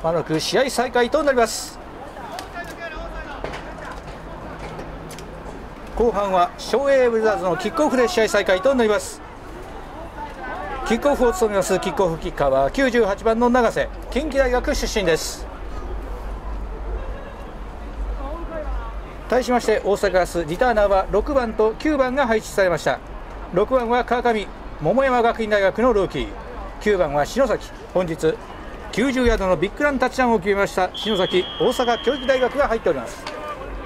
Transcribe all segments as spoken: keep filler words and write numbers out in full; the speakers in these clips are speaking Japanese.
まもなく試合再開となります。後半は昭栄ブレザーズのキックオフで試合再開となります。キックオフを務めますキックオフキッカーはきゅうじゅうはちばんの永瀬、近畿大学出身です。対しまして大阪ガスリターナーはろくばんときゅうばんが配置されました。ろくばんは川上、桃山学院大学のルーキー、きゅうばんは篠崎、本日きゅうじゅうヤードのビッグランタッチダウンを決めました篠崎、大阪教育大学が入っております。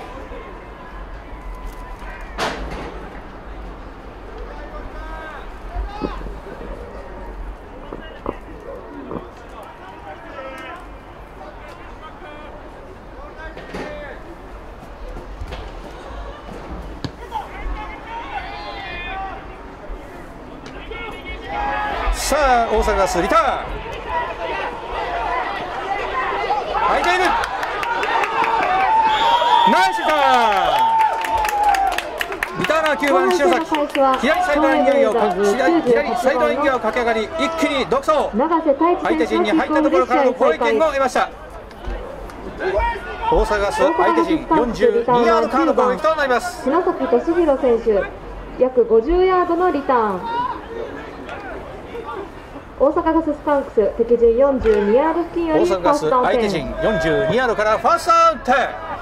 さあ大阪ガスリターン、空いている、ナイスリターン。リターナーきゅうばん篠崎、左サイドライン際を左サイドライン際を駆け上がり一気に独走、相手陣に入ったところからの攻撃権を得ました。大阪ガス相手陣よんじゅうにヤードからの攻撃となります。 篠崎俊弘選手、約ごじゅうヤードのリターン。大阪ガススカンクス敵陣よんじゅうにヤード付近よりファーストダウン相手陣よんじゅうにヤードからファーストダウンテン。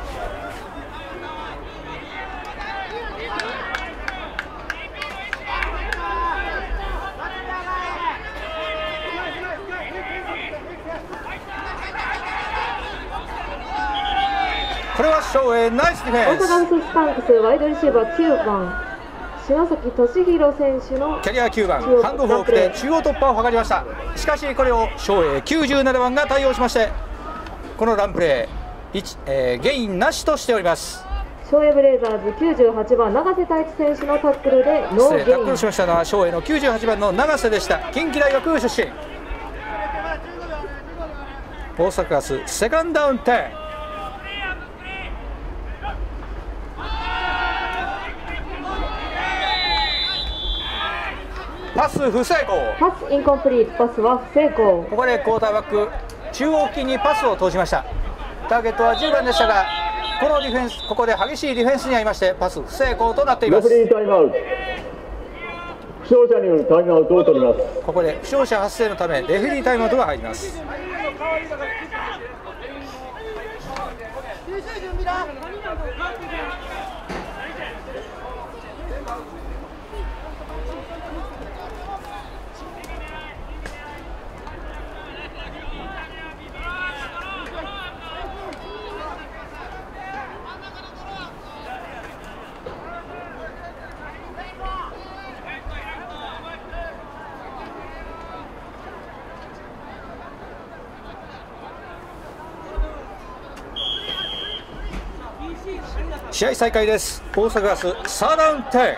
これは照英ナイスディフェンス。 大阪ガススカンクスワイドレシーバーきゅうばん篠崎俊弘選手のキャリアきゅうばんハンドフォークで中央突破を図りました。しかしこれを照英きゅうじゅうななばんが対応しまして、このランプレーいち、えー、ゲインなしとしております。 照英ブレイザーズきゅうじゅうはちばん永瀬太一選手のタックルでノーゲイン。 タックルしましたのは照英のきゅうじゅうはちばんの永瀬でした。近畿大学出身。大阪ガスセカンドダウンテン。パス不成功。 パスインコンプリート、パスは不成功。 ここでクォーターバック中央付近にパスを通しました。ターゲットはじゅうばんでしたが、このディフェンス、ここで激しいディフェンスにあいましてパス不成功となっています。 レフリータイムアウト、負傷者によるタイムアウトを取ります。 ここで負傷者発生のためレフリータイムアウトが入ります。試合再開です。大阪ガスサーダウンテン。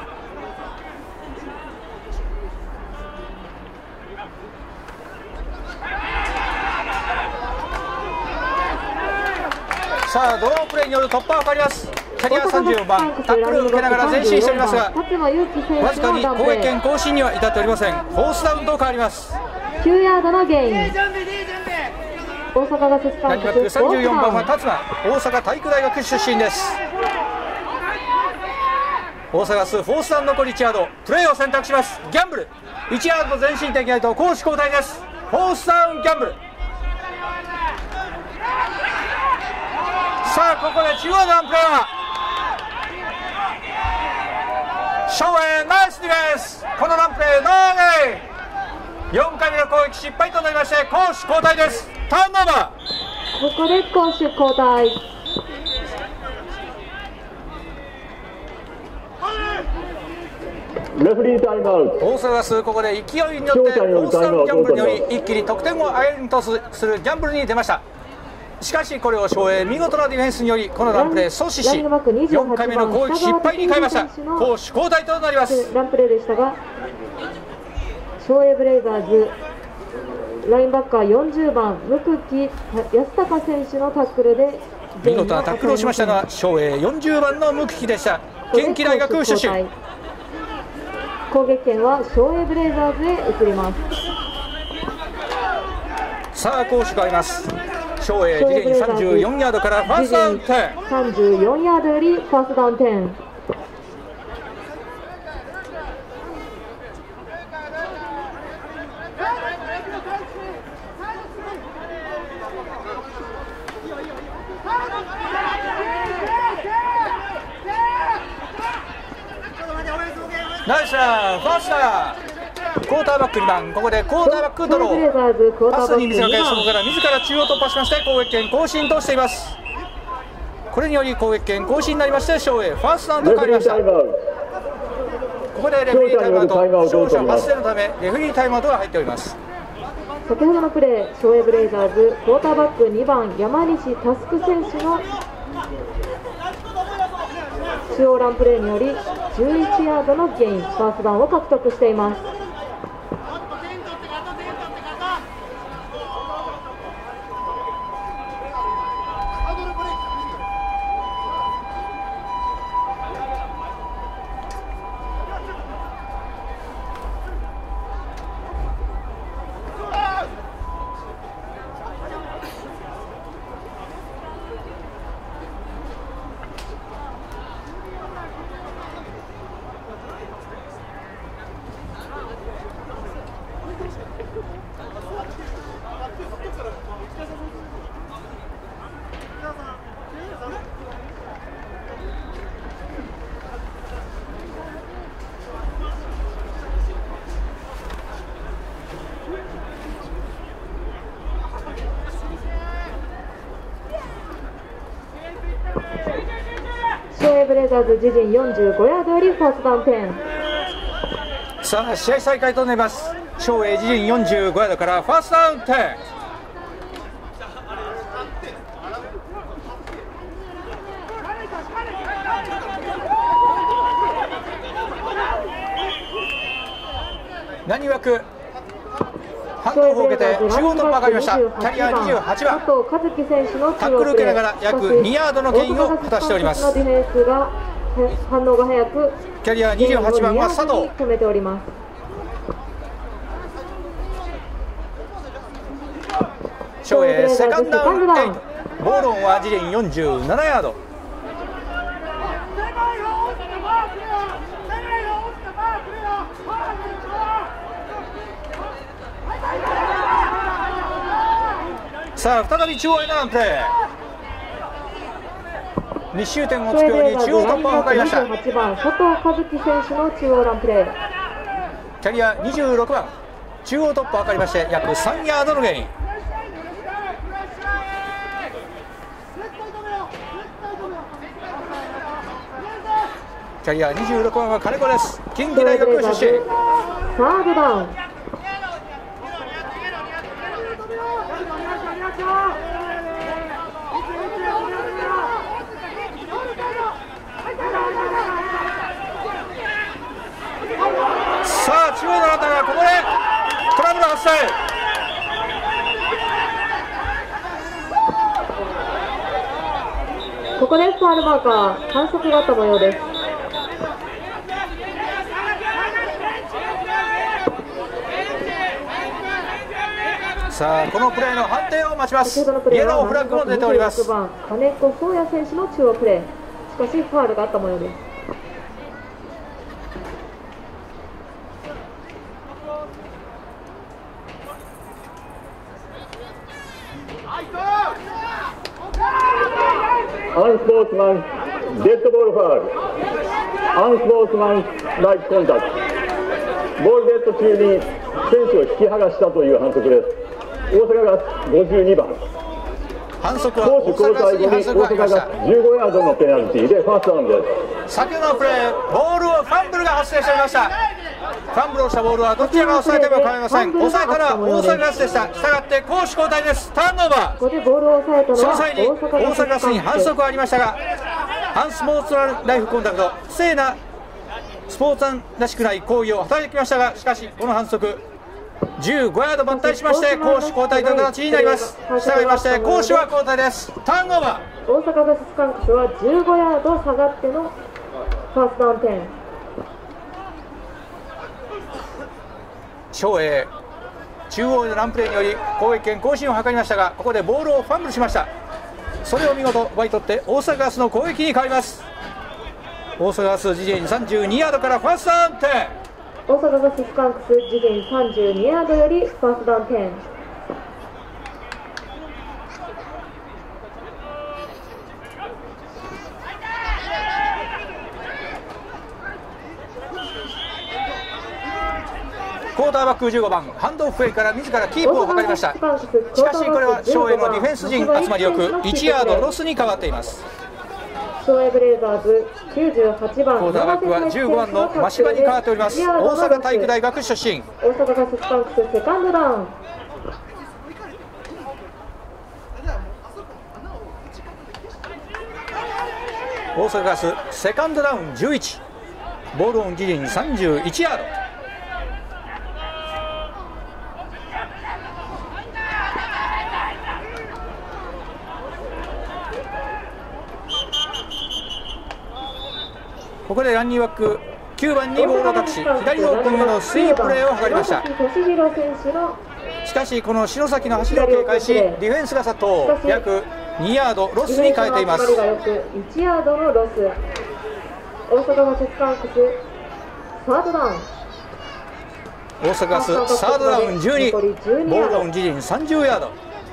さあドロープレーによる突破を図ります。キャリアさんじゅうよんばんタックルを受けながら前進しておりますが、わずかに攻撃権更新には至っておりません。フォースダウンと変わります。 きゅうヤードのゲイン。大阪ガススカンクスランニバックさんじゅうよんばんは辰馬、大阪体育大学出身です。大阪ガスフォースダウン残りいちヤード、プレーを選択します。ギャンブルいちヤード前進できないと攻守交代です。フォースダウンギャンブル。さあここで中央のランプレーは照英ナイスディフェンス。このランプレーノーゲイ。よんかいめの攻撃失敗となりまして攻守交代です。ターンオーバー。 ここで攻守交代。 レフリータイムアウト。 大阪ガスここで勢いによってフォースダウンギャンブルにより一気に得点を上げるとするギャンブルに出ました。しかしこれを照英見事なディフェンスによりこのランプレー阻止しよんかいめの攻撃失敗に変えました。攻守交代となります。 ランプレーでしたが照英ブレイザーズラインバッカーよんじゅうばん無久木安隆選手のタックルで見事なタックルをしましたが照英よんじゅうばんの無久木でした。近畿大学出身。 攻撃権は照英ブレイザーズへ移ります。 さあ攻守変わります。 照英自陣さんじゅうよんヤードからファーストダウンテン。 さんじゅうよんヤードよりファーストダウンテン。 ナイスランファーストダウン。クォーターバックにばん、ここでクォーターバックドロー、パスに見せかけ、そこから自ら中央突破しまして攻撃権更新としています。これにより攻撃権更新になりまして照英ファーストダウンと変わりました。ここでレフェリータイムアウト、勝者発生のためレフェリータイムアウトが入っております。 先ほどのプレー、照英ブレイザーズクォーターバックにばん山西佑選手の中央ランプレーによりじゅういちヤードのゲイン、ファーストダウンを獲得しています。照英ブレイザーズ自陣よんじゅうごヤードよりファーストダウンテン。 さあ試合再開となります。照英自陣よんじゅうごヤードからファーストダウンテン。何枠ハンドオフを受けて中央突破がかりました。キャリアにじゅうはちばん、タックル受けながら約にヤードのゲインを果たしております。 ディフェンスが反応が早くキャリアにじゅうはちばんは佐藤。 止めております。 照英セカンドダウンエイト、ボールオンは自陣よんじゅうななヤード。さあ再び中央へのランプレー、に周点をつくように中央突破を図りました。 はちばん佐藤和樹選手の中央ランプレー、 キャリアにじゅうろくばん中央突破を図りまして約さんヤードのゲイン。キャリアにじゅうろくばんは金子です。近畿大学出身。 サードダウン。 さあ中央のランナーがここでトラブル発生。 ここでファウルマーカー反則があった模様です。 さあこのプレーの判定を待ちます。イエローフラッグも出ております。 にじゅうろくばん金子宗也選手の中央プレー、しかしファウルがあった模様です。 アンスポーツマンデッドボールファウル、アンスポーツマンライクコンタクト、ボールデッド中に選手を引き剥がしたという反則です。大阪がごじゅうにばん、 反則は攻守交代後に大阪がじゅうごヤードのペナルティーでファーストダウンです。 先ほどのプレー、ボールをファンブルが発生しておりました。ファンブルをしたボールはどちらが抑えても構いません。抑えたのは大阪ガスでした。したがって攻守交代です。ターンオーバー。 ここでボールを抑えたのはその際に大阪ガスに反則はありましたが、反スポーツライフコンタクト、不正なスポーツマンらしくない行為を働きましたが、しかしこの反則じゅうごヤード挽回しまして攻守交代という形になります。したがいまして攻守は交代です。ターンオーバー。 大阪ガススカンクスはじゅうごヤード下がってのファーストダウンテン。 照英中央へのランプレーにより攻撃権更新を図りましたが、ここでボールをファンブルしました。それを見事奪い取って大阪ガスの攻撃に変わります。大阪ガス自陣さんじゅうにヤードからファーストダウン点。 大阪ガススカンクス自陣さんじゅうにヤードよりファーストダウン点。 クォーターバックじゅうごばんハンドオフウェイから自らキープを図りました。しかしこれは省エのディフェンス陣集まりよくいちヤードロスに変わっています。 省エブレイザーズきゅうじゅうはちばんクォーターバックはじゅうごばんの真柴に変わっております。大阪体育大学出身。 大阪ガススカンクスセカンドダウン。 大阪ガスセカンドダウンじゅういち、ボールオン自陣さんじゅういちヤード。ここでランニングバックきゅうばんにボールを託し、左オープンへのスイーププレーを図りました。しかしこの篠崎の走りを警戒し、ディフェンスが殺到、約にヤードロスに変えています。 いちヤードのロス。大阪ガススカンクスサードダウン。 大阪ガスサードダウンじゅうに、ボールオン自陣さんじゅうヤード。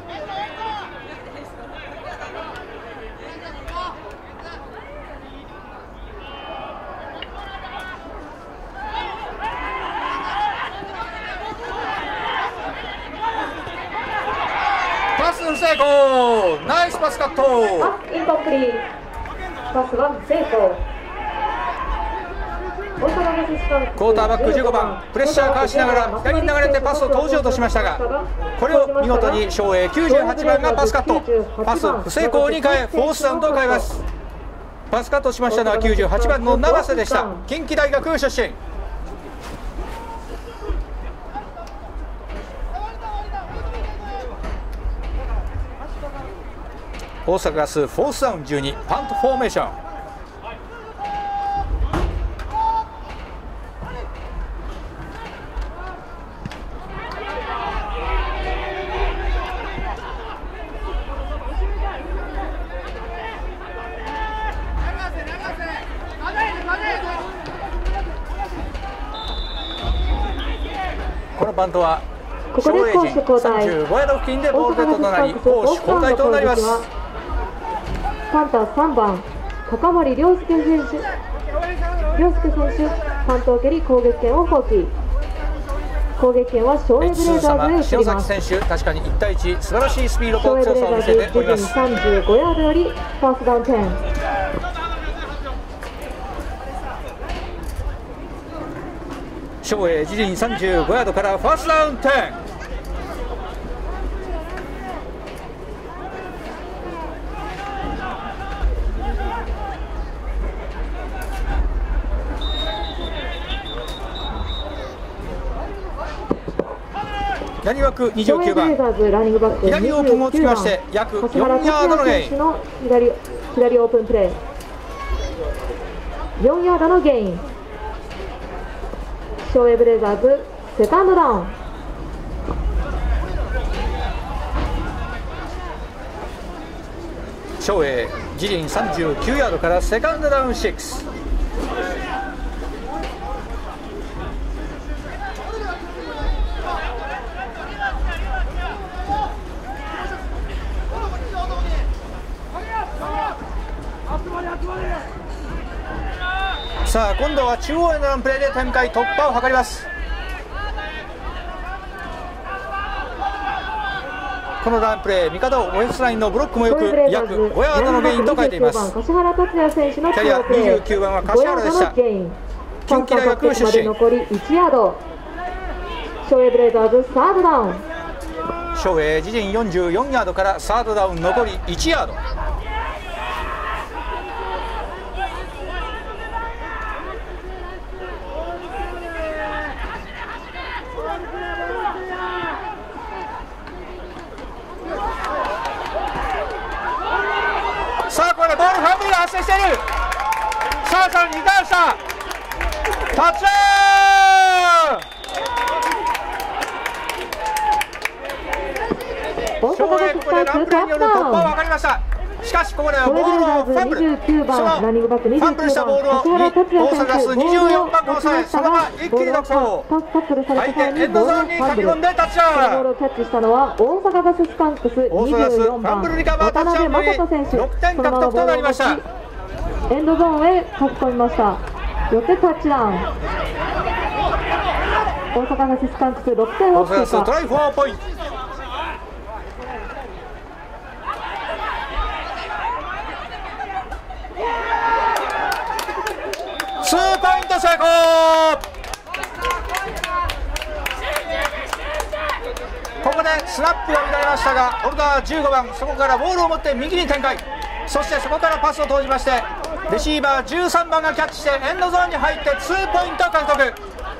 パス成功、ナイスパスカット。 インコンプリート、パスは成功。 クォーターバックじゅうごばんプレッシャーかわしながら左に流れてパスを投じようとしましたが、これを見事に省エきゅうじゅうはちばんがパスカット。パス不成功に変えフォースダウンと変えます。パスカットしましたのはきゅうじゅうはちばんの永瀬でした。近畿大学出身。大阪ガスフォースダウンじゅうに、パントフォーメーション。このバントは省エ陣さんじゅうごヤード付近でボールデッドとなり攻守交代となります。 パンターさんばん高森亮介選手亮介選手パントを蹴り攻撃権を放棄。攻撃権は省エブレイザーズへ移ります。 篠崎選手、確かにいち対いち素晴らしいスピードと強さを見せております。 さんじゅうごヤードよりファーストダウン点。 省エ自陣さんじゅうごヤードからファーストダウン点。左枠にじゅうきゅうばん左オープンをつきまして約よんヤードのゲイン。 左左オープンプレーよんヤードのゲイン。省エブレイザーズセカンドダウン。 省エ自陣さんじゅうきゅうヤードからセカンドダウンろく。さあ今度は中央へのランプレーで展開突破を図ります。このランプレー味方をオフェンスラインのブロックもよく約ごヤードのゲインと書いています。キャリアにじゅうきゅうばんは柏原でした。近畿大学出身。 残りいちヤード。省エブレイザーズサードダウン。 省エ自陣よんじゅうよんヤードからサードダウン残りいちヤード。さあこれボールファンブルが発生している。さあさらにリターンしたタッチダウン。 翔平ここでランプレーによる突破は分かりました。しかしここではボールをファンブル、そのファンブルしたボールを大阪ガスにじゅうよんばんが抑え、そのまま一気に独走、相手エンドゾーンに駆け込んでタッチダウン。 ボールをキャッチしたのは大阪ガススカンクスにじゅうよんばん渡辺正人選手。 ろくてん獲得となりました。 エンドゾーンへ書き込みました。よってタッチダウン。大阪ガススカンクスろくてんを追加。 大阪ガストライフォアポイント。ツーポイント成功。ここでスナップが乱れましたが、ホルダーじゅうごばん、そこからボールを持って右に展開、そしてそこからパスを投じまして、レシーバーじゅうさんばんがキャッチしてエンドゾーンに入ってツーポイント獲得。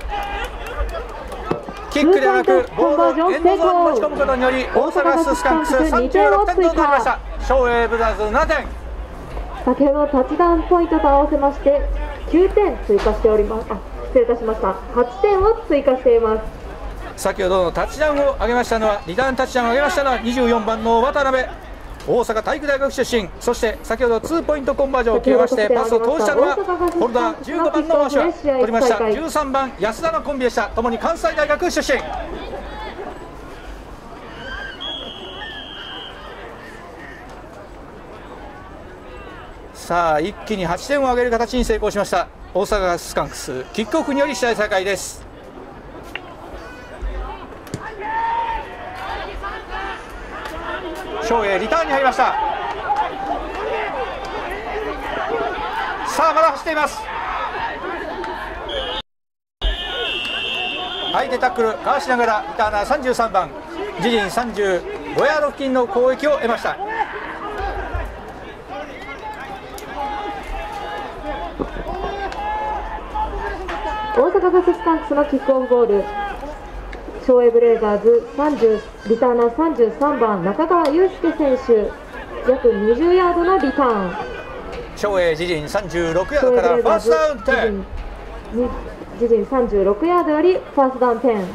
キックではなくボールをエンドゾーンに持ち込むことにより、大阪ガススカンクスさんじゅうろくてんとなりました。翔英ブラザーズななてん。 先ほどのタッチダウンポイントと合わせましてきゅうてん追加しております。あ、失礼いたしました。はちてんを追加しています。 先ほどのタッチダウンを上げましたのは、リターンタッチダウンを上げましたのはにじゅうよんばんの渡辺、大阪体育大学出身。そして先ほどツーポイントコンバージョンを決めましてパスを通したのはホルダーじゅうごばんのワシュア、取りましたじゅうさんばん安田のコンビでした。ともに関西大学出身。さあ一気にはちてんを上げる形に成功しました大阪ガススカンクス。キックオフにより試合再開です。翔英リターンに入りました。さあまだ走っています。相手タックルかわしながらリターナーさんじゅうさんばん自陣さんじゅうごヤード付近の攻撃を得ました。 大阪ガススカンクスのキックオフボール、昭栄ブレイザーズさんじゅうリターナーさんじゅうさんばん中川祐介選手、約にじゅうヤードのリターン。 昭栄自陣さんじゅうろくヤードからファーストダウンテン。 自陣さんじゅうろくヤードよりファーストダウンテン。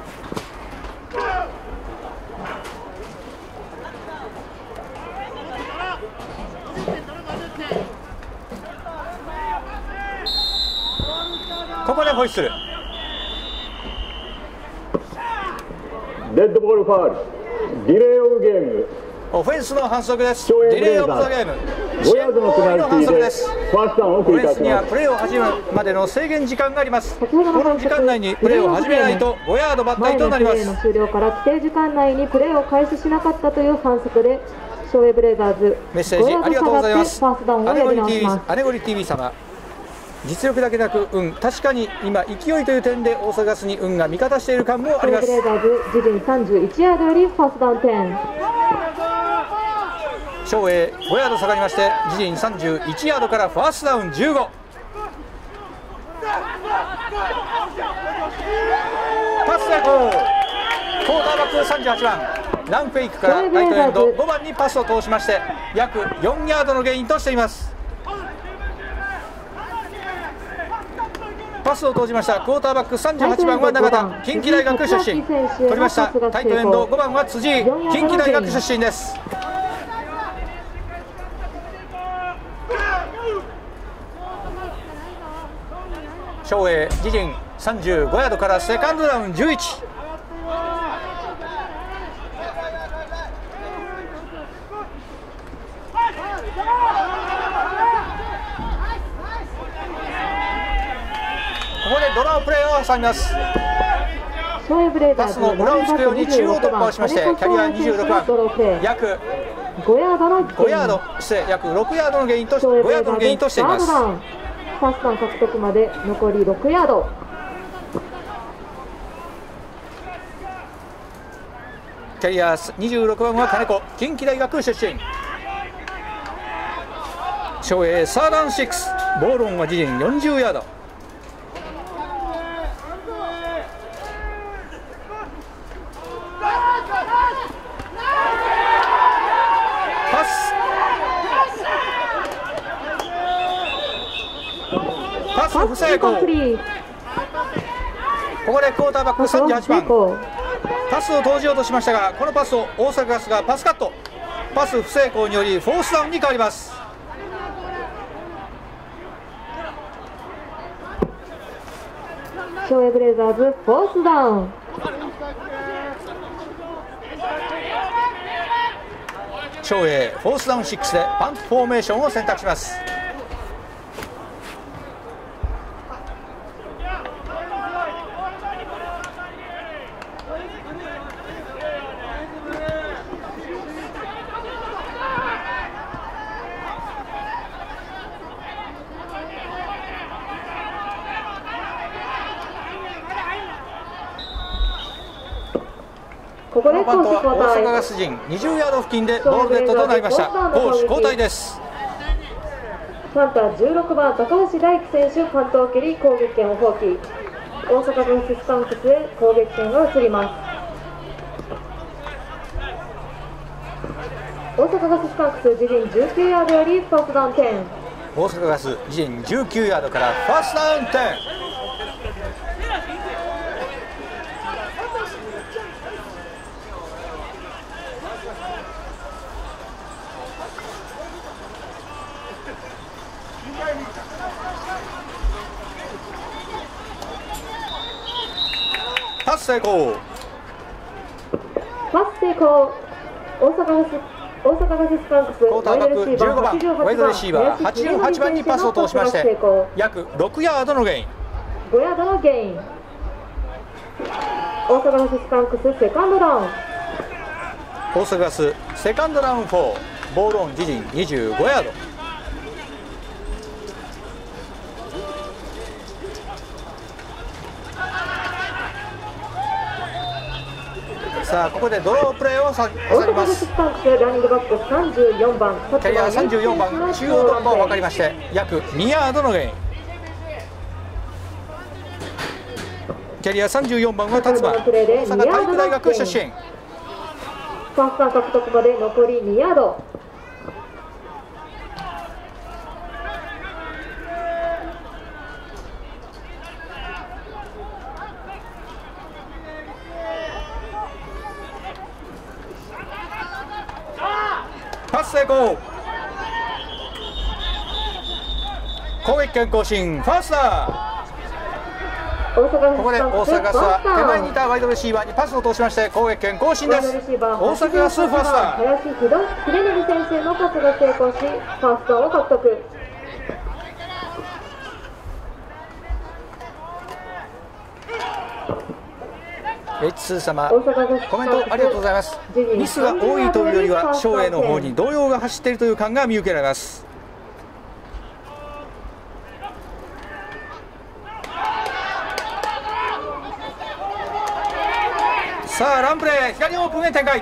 ここでホイッスル。 デッドボールファウル、ディレイオブゲーム。 オフェンスの反則です。ディレイオブザゲーム。 ごヤードのペナルティーでファーストダウンを繰り返します。オフェンスにはプレーを始めるまでの制限時間があります。この時間内にプレーを始めないとごヤード抜体となります。 前のプレーの終了から規定時間内にプレーを開始しなかったという反則で、昭栄ブレイザーズメッセージありがとうございます。 ファーストダウンをやり直します。 アネゴリ ティーブイ 様、実力だけなく運、確かに今勢いという点で大阪ガスに運が味方している感もあります。 ブレイザーズ自陣さんじゅういちヤードよりファーストダウンテン。 翔英ごヤード下がりまして自陣さんじゅういちヤードからファーストダウンじゅうご。パス成功。クォーターバックさんじゅうはちばんランフェイクからライトエンドごばんにパスを通しまして約よんヤードのゲインとしています。パスを投じましたクォーターバックさんじゅうはちばんは永田、近畿大学出身。取りましたタイトエンドごばんは辻井、近畿大学出身です。翔英自陣さんじゅうごヤードからセカンドダウンじゅういち。ここでドラープレーを挟みます。パスの裏をつくように中央突破をしましてキャリアにじゅうろくばん約ごヤードのごヤード失礼約ろくヤードのゲインとごヤードのゲインとしています。 ファーストダウン獲得まで残りろくヤード。 キャリアにじゅうろくばんは金子、近畿大学出身。翔英サーダウンシックス、ボールオンは自陣よんじゅうヤード。パスパス不成功。ここでクォーターバックさんじゅうはちばんパパスを投じようとしましたが、このパスを大阪ガスがパスカット。パス不成功によりフォースダウンに変わります。 昭和ブレイザーズフォースダウン。 昭栄フォースダウンろくでパントフォーメーションを選択します。 ここでこのバントは攻守交代。 大阪ガス陣にじゅうヤード付近でボールデッドとなりました。攻守交代です。 パンターじゅうろくばん高橋大輝選手、パントを蹴り攻撃権を放棄。大阪ガススタンクスへ攻撃権が移ります。大阪ガススタンクス自陣じゅうきゅうヤードよりファーストダウンじゅう。 大阪ガス自陣じゅうきゅうヤードからファーストダウンじゅう。パス成功。 パス成功。大阪ガス大阪ガススタンクスクォーターバックじゅうごばんワイドレシーバーはちじゅうはちばんにパスを通しまして約ろくヤードのゲイン。 ごヤードのゲイン。大阪ガススタンクスセカンドダウン。 大阪ガスセカンドダウンよん、ボールオン自陣にじゅうごヤード。さあここでドロープレーをさ挟みます。キャリアさんじゅうよんばん中央ドロップを分かりまして約にヤードのゲイン。キャリアさんじゅうよんばんは達馬、大阪体育大学出身。 ファースト獲得まで残りにヤード。 パス成功。攻撃権更新ファースター。ここで大阪ガスは手前にいたワイドレシーバーにパスを通しまして攻撃権更新です。大阪ガスファースター。 林秀則選手のパスが成功しファーストを獲得。 エイチツー 様コメントありがとうございます。ミスが多いというよりは照英の方に動揺が走っているという感が見受けられます。さあランプレー左オープンへ展開。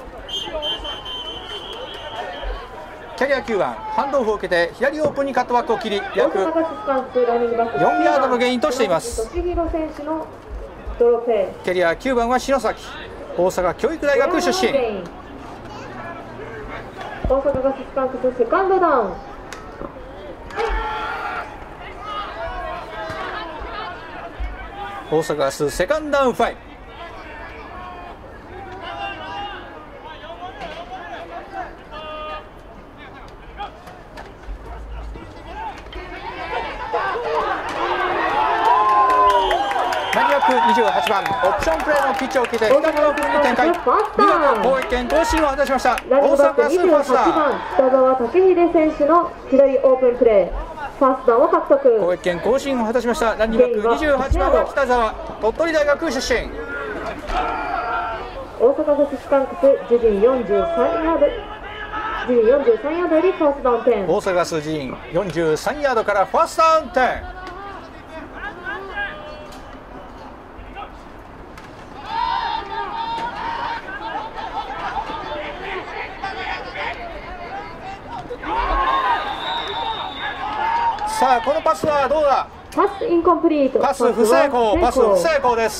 キャリアきゅうばんハンドオフを受けて左オープンにカットバックを切り約よんヤードのゲインとしています。キャリアきゅうばんは篠崎、大阪教育大学出身。 大阪ガススタンクスセカンドダウン。 大阪ガスセカンドダウンご。にじゅうはちばんオプションプレーのピッチを受けて左オープンに展開。見事攻撃権更新を果たしました。大阪ガスファースター。 北澤武秀選手の左オープンプレーファーストダウンを獲得。 攻撃権更新を果たしました。ランニングバックにじゅうはちばんは北澤、鳥取大学出身。 大阪ガススタンクス自陣よんじゅうさんヤード自陣よんじゅうさんヤードよりファーストダウンじゅう。 大阪ガス自陣よんじゅうさんヤードからファーストダウンじゅう。さあこのパスはどうだ。 パスインコンプリート。 パス不成功。パス不成功です。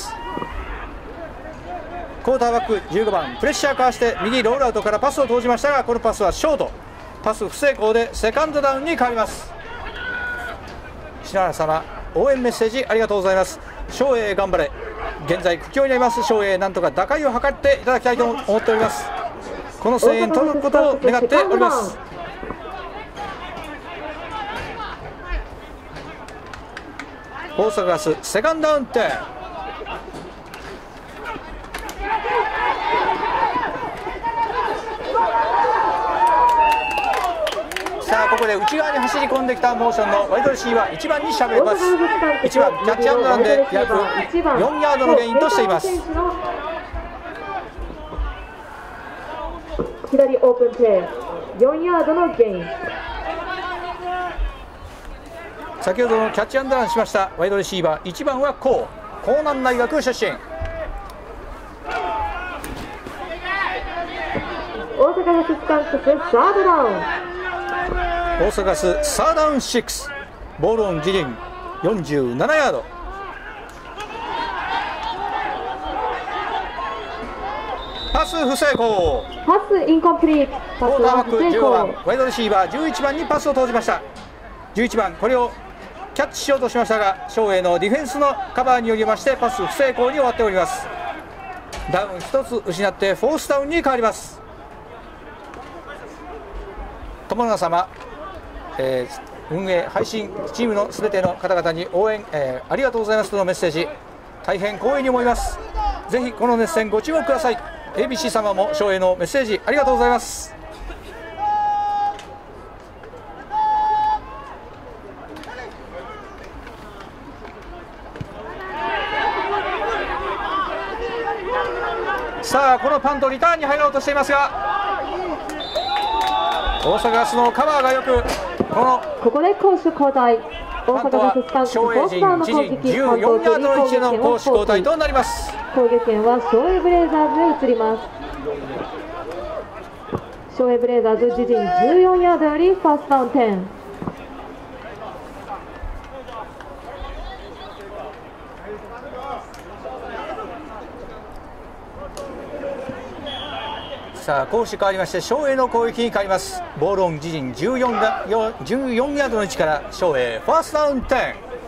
クォーターバックじゅうごばんプレッシャーかわして右ロールアウトからパスを投じましたがこのパスはショート。パス不成功でセカンドダウンに変わります。篠原様応援メッセージありがとうございます。照英頑張れ。 現在苦境になります照英、なんとか打開を図っていただきたいと思っております。この声援届くことを願っております。大阪ガスセカンドダウンテン。さあここで内側に走り込んできたモーションのワイドレシーバーいちばんにしゃべります。いちばんキャッチアンドランで約よんヤードのゲインとしています。 左オープンプレーよんヤードのゲイン。 先ほどのキャッチアンドランしましたワイドレシーバーいちばんはコウ、江南大学出身。 大阪ガススカンクスサードダウン。 大阪ガスサーダウンろく、ボールオン自陣よんじゅうななヤード。パス不成功。 パスインコンプリート。 クォーターバックじゅうごばんワイドレシーバーじゅういちばんにパスを投じました。じゅういちばんこれをキャッチしようとしましたが照英のディフェンスのカバーによりましてパス不成功に終わっております。ダウンひとつ失ってフォースダウンに変わります。友永様、えー、運営配信チームのすべての方々に応援、えー、ありがとうございますとのメッセージ大変光栄に思います。ぜひこの熱戦ご注目ください。 エービーシー 様も照英のメッセージありがとうございます。さあこのパントリターンに入ろうとしていますが大阪ガスのカバーがよくこのここで攻守交代。大阪ガススカンクス照英陣自陣じゅうよんヤードの位置の攻守交代となります。 攻撃権は照英ブレイザーズへ移ります。照英ブレイザーズ自陣じゅうよんヤードよりファーストダウンじゅう。 さあ攻守変わりまして照英の攻撃に変わります。ボールオン自陣じゅうよんヤードの位置から照英ファーストダウンじゅう。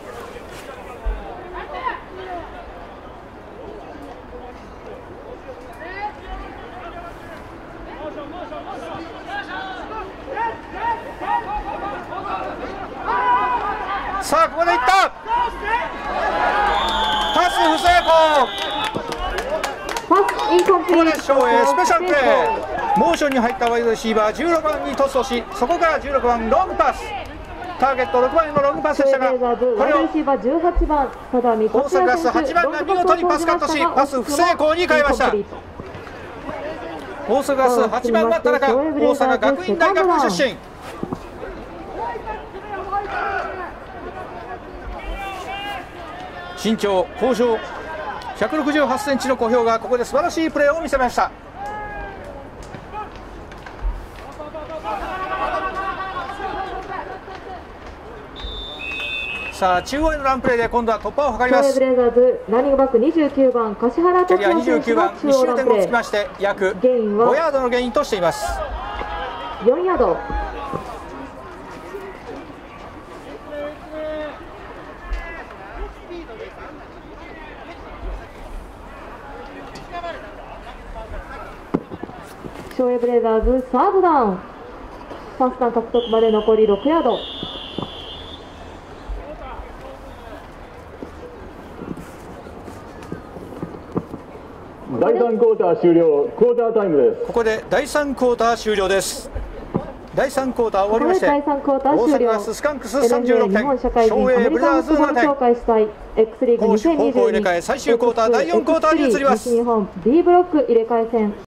さあここでいったパス不成功。 パスインコンプリート。 照英スペシャルプレーモーションに入ったワイドレシーバーじゅうろくばんにトスをしそこからじゅうろくばんロングパスターゲットろくばんへのロングパスでしたがこれを大阪ガスはちばんが見事にパスカットしパス不成功に変えました。大阪ガスはちばんは田中大阪学院大学出身。身長高尚ひゃくろくじゅうはちセンチの小兵がここで素晴らしいプレーを見せました。さあ中央へのランプレーで今度は突破を図ります。 ブレイザーズランニングバックにじゅうきゅうばん柏原キャリアにじゅうきゅうばんに周点をつきまして約ごヤードのゲインとしています。 よんヤード。照英ブレイザーズサードダウン。ファーストダウン獲得まで残りろくヤード。 だいさんクォーター終了、クォータータイムです。 ここでだいさんクォーター終了です。だいさんクォーター終わりまして大阪ガススカンクスさんじゅうろくてん照英ブレザーズななてん攻守方向入れ替え最終クォーターだいよんクォーターに移ります。 西日本 B ブロック入れ替え戦。